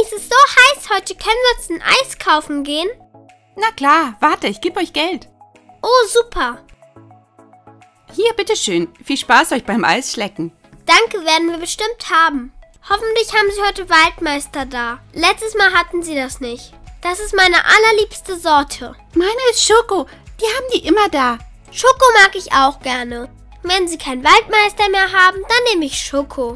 es ist so heiß heute. Können wir uns ein Eis kaufen gehen? Na klar, warte, ich gebe euch Geld. Oh, super. Hier, bitteschön. Viel Spaß euch beim Eisschlecken. Danke, werden wir bestimmt haben. Hoffentlich haben Sie heute Waldmeister da. Letztes Mal hatten Sie das nicht. Das ist meine allerliebste Sorte. Meine ist Schoko. Die haben die immer da. Schoko mag ich auch gerne. Wenn Sie keinen Waldmeister mehr haben, dann nehme ich Schoko.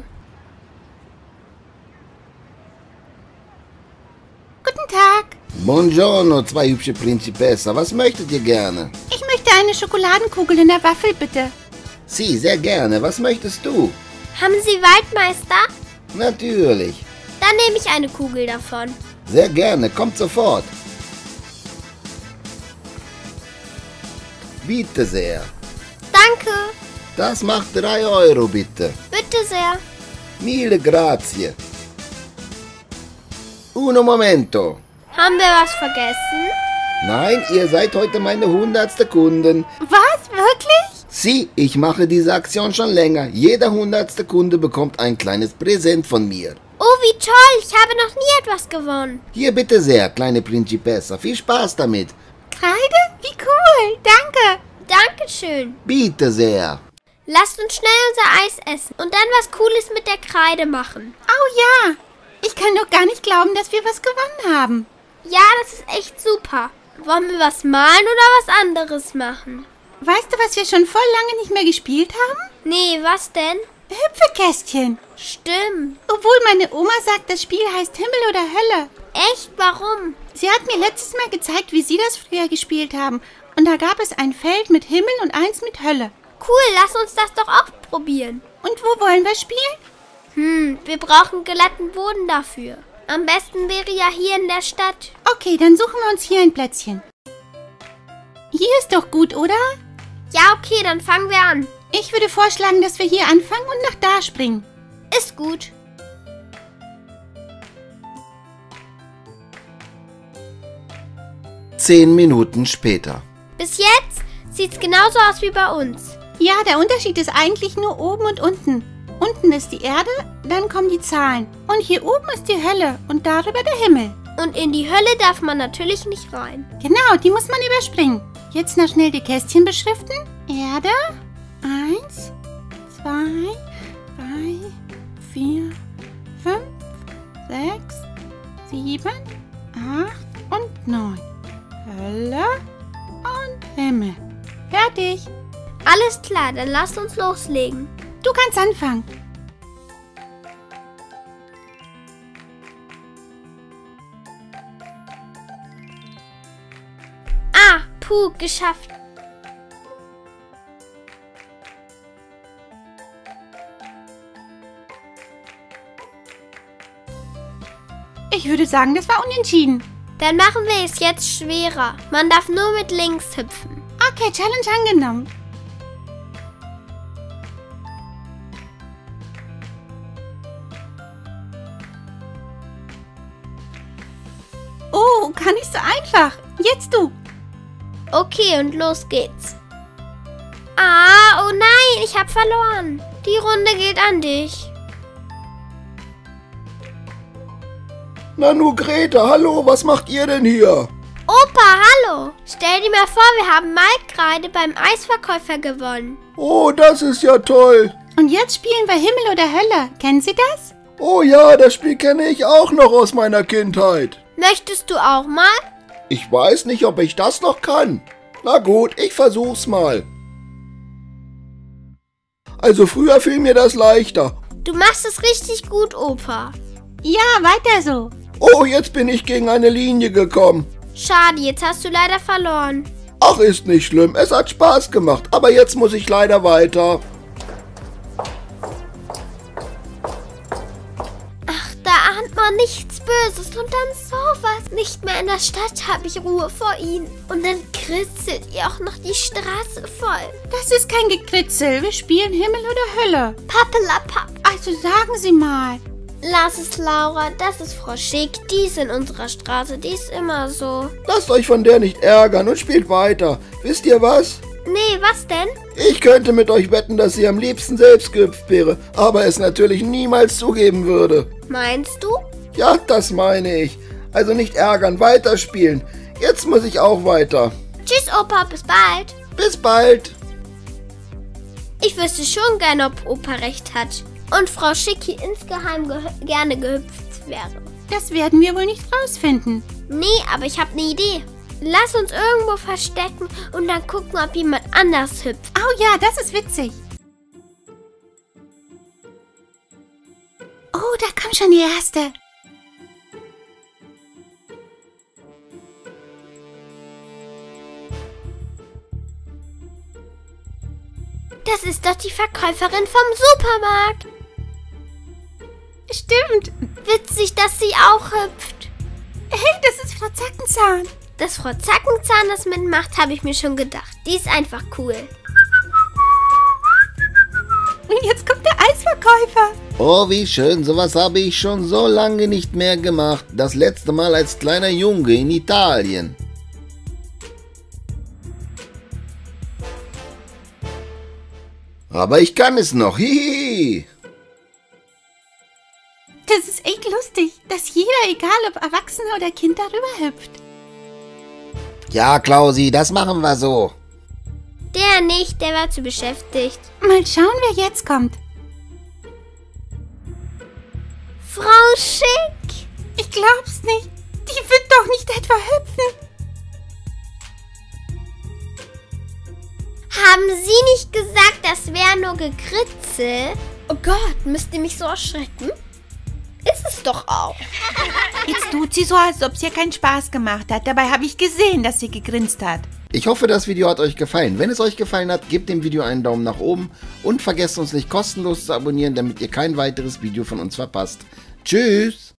Guten Tag. Buongiorno, zwei hübsche Principessa. Was möchtet ihr gerne? Ich möchte eine Schokoladenkugel in der Waffel, bitte. Sie, sehr gerne. Was möchtest du? Haben Sie Waldmeister? Natürlich. Dann nehme ich eine Kugel davon. Sehr gerne. Kommt sofort. Bitte sehr. Danke. Das macht 3 Euro, bitte. Bitte sehr. Mille grazie. Uno momento. Haben wir was vergessen? Nein, ihr seid heute meine 100. Kunden. Was? Wirklich? Sie, ich mache diese Aktion schon länger. Jeder 100. Kunde bekommt ein kleines Präsent von mir. Oh, wie toll. Ich habe noch nie etwas gewonnen. Hier bitte sehr, kleine Principessa. Viel Spaß damit. Kreide? Wie cool. Danke. Dankeschön. Bitte sehr. Lasst uns schnell unser Eis essen und dann was Cooles mit der Kreide machen. Oh ja. Ich kann doch gar nicht glauben, dass wir was gewonnen haben. Ja, das ist echt super. Wollen wir was malen oder was anderes machen? Weißt du, was wir schon voll lange nicht mehr gespielt haben? Nee, was denn? Hüpfekästchen. Stimmt. Obwohl meine Oma sagt, das Spiel heißt Himmel oder Hölle. Echt? Warum? Sie hat mir letztes Mal gezeigt, wie sie das früher gespielt haben. Und da gab es ein Feld mit Himmel und eins mit Hölle. Cool, lass uns das doch auch probieren. Und wo wollen wir spielen? Wir brauchen glatten Boden dafür. Am besten wäre ja hier in der Stadt. Okay, dann suchen wir uns hier ein Plätzchen. Hier ist doch gut, oder? Ja, okay, dann fangen wir an. Ich würde vorschlagen, dass wir hier anfangen und nach da springen. Ist gut. Zehn Minuten später. Bis jetzt sieht's genauso aus wie bei uns. Ja, der Unterschied ist eigentlich nur oben und unten. Unten ist die Erde, dann kommen die Zahlen. Und hier oben ist die Hölle und darüber der Himmel. Und in die Hölle darf man natürlich nicht rein. Genau, die muss man überspringen. Jetzt noch schnell die Kästchen beschriften. Erde. 1, 2, 3, 4, 5, 6, 7, 8 und 9. Hölle und Himmel. Fertig. Alles klar, dann lasst uns loslegen. Du kannst anfangen. Puh, geschafft. Ich würde sagen, das war unentschieden. Dann machen wir es jetzt schwerer. Man darf nur mit links hüpfen. Okay, Challenge angenommen. Oh, gar nicht so einfach. Jetzt du. Okay, und los geht's. Oh nein, ich habe verloren. Die Runde geht an dich. Nanu, Greta, hallo, was macht ihr denn hier? Opa, hallo. Stell dir mal vor, wir haben Malkreide beim Eisverkäufer gewonnen. Oh, das ist ja toll. Und jetzt spielen wir Himmel oder Hölle. Kennen Sie das? Oh ja, das Spiel kenne ich auch noch aus meiner Kindheit. Möchtest du auch mal? Ich weiß nicht, ob ich das noch kann. Na gut, ich versuch's mal. Also früher fiel mir das leichter. Du machst es richtig gut, Opa. Ja, weiter so. Oh, jetzt bin ich gegen eine Linie gekommen. Schade, jetzt hast du leider verloren. Ach, ist nicht schlimm. Es hat Spaß gemacht. Aber jetzt muss ich leider weiter. Ach, da ahnt man nichts Böses und dann sowas. Nicht mehr in der Stadt habe ich Ruhe vor ihnen. Und dann kritzelt ihr auch noch die Straße voll. Das ist kein Gekritzel. Wir spielen Himmel oder Hölle. Pappelapapp. Also sagen Sie mal. Lass es, Laura. Das ist Frau Schick. Die ist in unserer Straße. Die ist immer so. Lasst euch von der nicht ärgern und spielt weiter. Wisst ihr was? Nee, was denn? Ich könnte mit euch wetten, dass sie am liebsten selbst gehüpft wäre, aber es natürlich niemals zugeben würde. Meinst du? Ja, das meine ich. Also nicht ärgern, weiterspielen. Jetzt muss ich auch weiter. Tschüss, Opa, bis bald. Bis bald. Ich wüsste schon gerne, ob Opa recht hat und Frau Schicki insgeheim gerne gehüpft wäre. Das werden wir wohl nicht rausfinden. Nee, aber ich habe eine Idee. Lass uns irgendwo verstecken und dann gucken, ob jemand anders hüpft. Oh ja, das ist witzig. Oh, da kommt schon die erste. Das ist doch die Verkäuferin vom Supermarkt. Stimmt. Witzig, dass sie auch hüpft. Hey, das ist Frau Zackenzahn. Dass Frau Zackenzahn das mitmacht, habe ich mir schon gedacht. Die ist einfach cool. Und jetzt kommt der Eisverkäufer. Oh, wie schön. Sowas habe ich schon so lange nicht mehr gemacht. Das letzte Mal als kleiner Junge in Italien. Aber ich kann es noch. Hihihi. Das ist echt lustig, dass jeder, egal ob Erwachsener oder Kind, darüber hüpft. Ja, Klausi, das machen wir so. Der nicht, der war zu beschäftigt. Mal schauen, wer jetzt kommt. Frau Schick! Ich glaub's nicht. Die wird doch nicht etwa hüpfen. Haben Sie nicht gesagt, das wäre nur Gekritzel? Oh Gott, müsst ihr mich so erschrecken? Ist es doch auch. Jetzt tut sie so, als ob es ihr keinen Spaß gemacht hat. Dabei habe ich gesehen, dass sie gegrinst hat. Ich hoffe, das Video hat euch gefallen. Wenn es euch gefallen hat, gebt dem Video einen Daumen nach oben und vergesst uns nicht kostenlos zu abonnieren, damit ihr kein weiteres Video von uns verpasst. Tschüss!